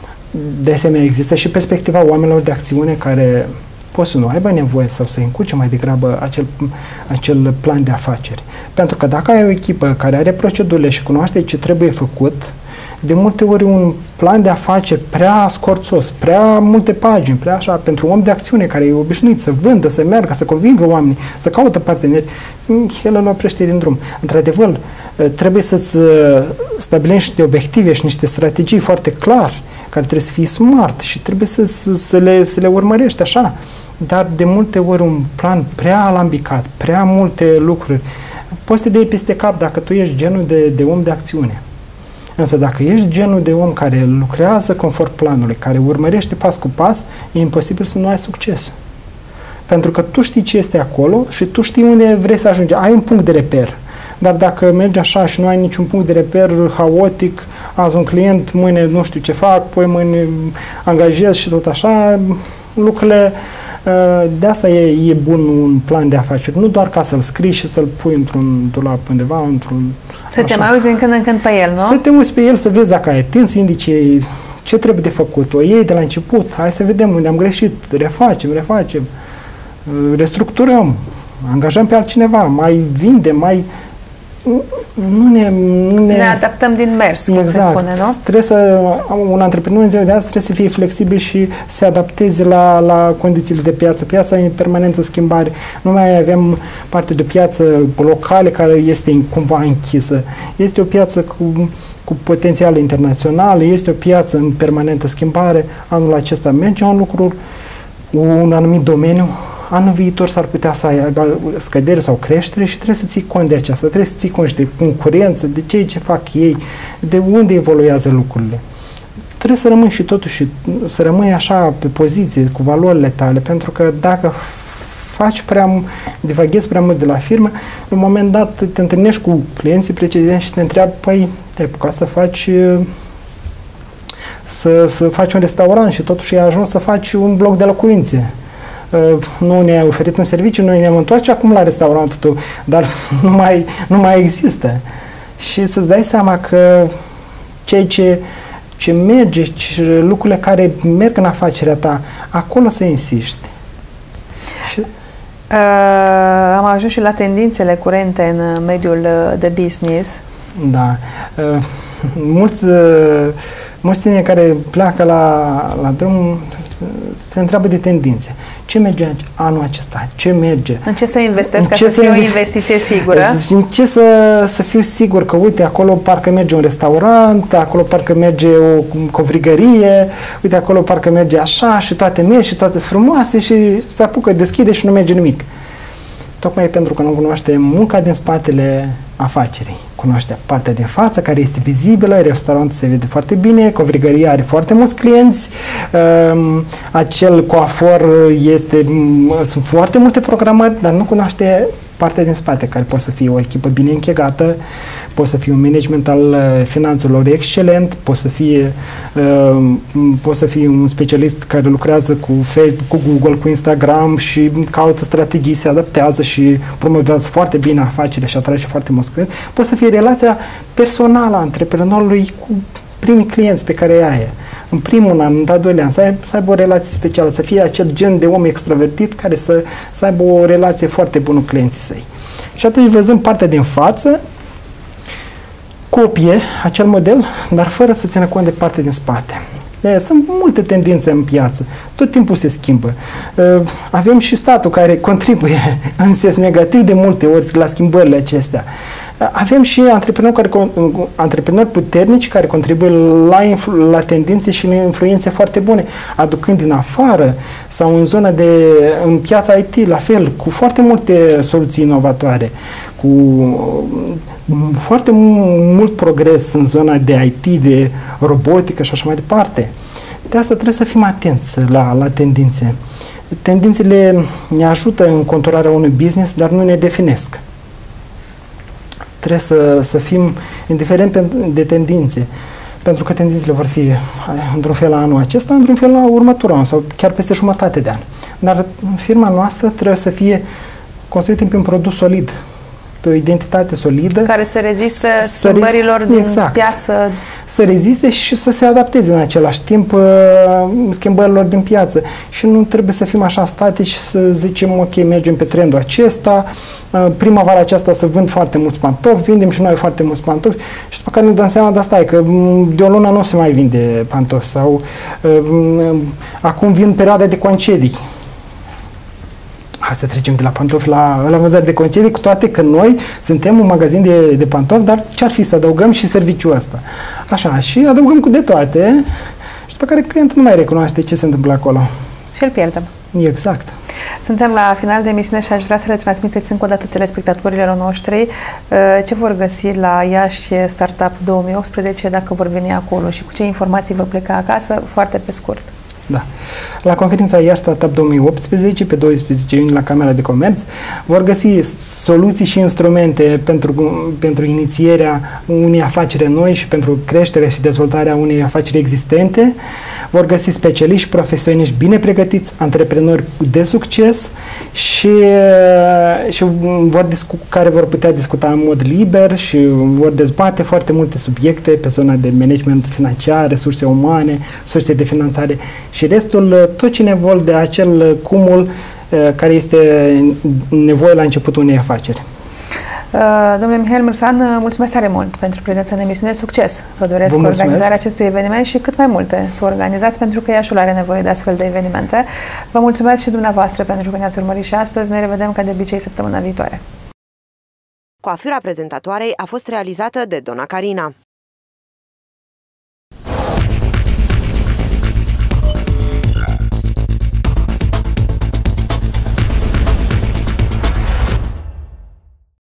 De asemenea, există și perspectiva oamenilor de acțiune care pot să nu aibă nevoie sau să încurce mai degrabă acel, acel plan de afaceri. Pentru că dacă ai o echipă care are procedurile și cunoaște ce trebuie făcut, de multe ori un plan de afaceri prea scorțos, prea multe pagini, prea așa, pentru un om de acțiune care e obișnuit să vândă, să meargă, să convingă oamenii, să caută parteneri, el îl oprește din drum. Într-adevăr, trebuie să-ți stabilești niște obiective și niște strategii foarte clar, care trebuie să fii smart și trebuie să, să, să, le, să le urmărești așa. Dar de multe ori un plan prea alambicat, prea multe lucruri, poți să te dai peste cap dacă tu ești genul de, de om de acțiune. Însă dacă ești genul de om care lucrează conform planului, care urmărește pas cu pas, e imposibil să nu ai succes. Pentru că tu știi ce este acolo și tu știi unde vrei să ajungi. Ai un punct de reper. Dar dacă mergi așa și nu ai niciun punct de reper haotic, azi un client, mâine nu știu ce fac, poi mâine angajez și tot așa, lucrurile... De asta e, e bun un plan de afaceri, nu doar ca să-l scrii și să-l pui într-un dulap undeva, într-un... Să te mai uiți din când în când pe el, nu? Să te uiți pe el, să vezi dacă ai atins indicii, ce trebuie de făcut, o iei de la început, hai să vedem unde am greșit, refacem, refacem, restructurăm, angajăm pe altcineva, mai vindem, mai... nu ne, nu ne... ne adaptăm din mers, cum exact. se spune, nu? Trebuie să, un antreprenor în ziua de azi trebuie să fie flexibil și să se adapteze la, la condițiile de piață. Piața e în permanentă schimbare. Nu mai avem parte de piață locală care este cumva închisă. Este o piață cu, cu potențial internațional, este o piață în permanentă schimbare. Anul acesta merge un lucru, un anumit domeniu, anul viitor s-ar putea să aibă scădere sau creștere și trebuie să ții cont de aceasta, trebuie să ții cont și de concurență, de ceea ce fac ei, de unde evoluează lucrurile. Trebuie să rămâi și totuși, să rămâi așa pe poziție, cu valorile tale, pentru că dacă faci prea, divaghezi prea mult de la firmă, în un moment dat te întâlnești cu clienții precedenți și te întreabă, păi, te-ai apucat să faci să, să faci un restaurant și totuși ai ajuns să faci un bloc de locuințe. Nu ne-ai oferit un serviciu, noi ne-am întoarce acum la restaurantul tău, dar nu mai, nu mai există. Și să-ți dai seama că ceea ce, ce merge, ce, lucrurile care merg în afacerea ta, acolo să insisti. Și... Uh, am ajuns și la tendințele curente în mediul de business. Da. Uh, mulți, uh, mulți tineri care pleacă la, la drum se întreabă de tendințe. Ce merge anul acesta? Ce merge? În ce să investesc ca să să fie o investiție sigură? În ce să, să fiu sigur că, uite, acolo parcă merge un restaurant, acolo parcă merge o covrigărie, uite, acolo parcă merge așa și toate merg și toate sunt frumoase și se apucă, deschide și nu merge nimic. Tocmai pentru că nu cunoaște munca din spatele afacerii. Cunoaște partea din față, care este vizibilă, restaurantul se vede foarte bine, covrigăria are foarte mulți clienți, um, acel coafor este, sunt foarte multe programări, dar nu cunoaște partea din spate, care poate să fie o echipă bine închegată, poate să fie un management al finanțelor excelent, poate să fie, uh, poate să fie un specialist care lucrează cu Facebook, cu Google, cu Instagram și caută strategii, se adaptează și promovează foarte bine afacerea și atrage foarte mulți clienți. Poate să fie relația personală a antreprenorului cu primii clienți pe care îi ai. În primul an, în al doilea an, să aibă, să aibă o relație specială, să fie acel gen de om extravertit care să, să aibă o relație foarte bună cu clienții săi. Și atunci, văzând partea din față, copie acel model, dar fără să țină cont de partea din spate. De sunt multe tendințe în piață. Tot timpul se schimbă. Avem și statul care contribuie în sens negativ de multe ori la schimbările acestea. Avem și antreprenori, care, antreprenori puternici care contribuie la, la tendințe și la influențe foarte bune, aducând din afară sau în zona de, în piața I T, la fel, cu foarte multe soluții inovatoare, cu foarte mult progres în zona de I T, de robotică și așa mai departe. De asta trebuie să fim atenți la, la tendințe. Tendințele ne ajută în conturarea unui business, dar nu ne definesc. Trebuie să, să fim indiferent de tendințe, pentru că tendințele vor fi într-un fel la anul acesta, într-un fel la următorul an sau chiar peste jumătate de an. Dar firma noastră trebuie să fie construită pe un produs solid, pe o identitate solidă. Care să reziste schimbărilor din exact. piață. Să reziste și să se adapteze în același timp schimbărilor din piață. Și nu trebuie să fim așa statici și să zicem, ok, mergem pe trendul acesta, primăvara aceasta să vând foarte mulți pantofi, vindem și noi foarte mulți pantofi și după care ne dăm seama, dar stai, că de o lună nu se mai vinde pantofi sau acum vin perioada de concedii. Hai să trecem de la pantofi la, la vânzare de concedii, cu toate că noi suntem un magazin de, de pantofi, dar ce-ar fi să adăugăm și serviciul ăsta? Așa, și adăugăm cu de toate și după care clientul nu mai recunoaște ce se întâmplă acolo. Și îl pierdem. Exact. Suntem la final de emisiune și aș vrea să le transmiteți încă o dată telespectatorilor noștri ce vor găsi la Iași Startup două mii optsprezece dacă vor veni acolo și cu ce informații vor pleca acasă, foarte pe scurt. Da. La conferința Iași Startup două mii optsprezece, pe doisprezece iunie la Camera de Comerț, vor găsi soluții și instrumente pentru, pentru inițierea unei afaceri noi și pentru creșterea și dezvoltarea unei afaceri existente. Vor găsi specialiști profesioniști bine pregătiți, antreprenori de succes și, și vor discu- care vor putea discuta în mod liber și vor dezbate foarte multe subiecte pe zona de management financiar, resurse umane, surse de finanțare și restul, tot ce nevoie de acel cumul care este nevoie la începutul unei afaceri. Domnule Mihail Mârsan, mulțumesc tare mult pentru prezența în emisiune. Succes! Vă doresc Vă organizarea acestui eveniment și cât mai multe să organizați, pentru că Iașul are nevoie de astfel de evenimente. Vă mulțumesc și dumneavoastră pentru că ne-ați urmărit și astăzi. Ne revedem ca de obicei săptămâna viitoare. Coafura prezentatoarei a fost realizată de Dona Carina.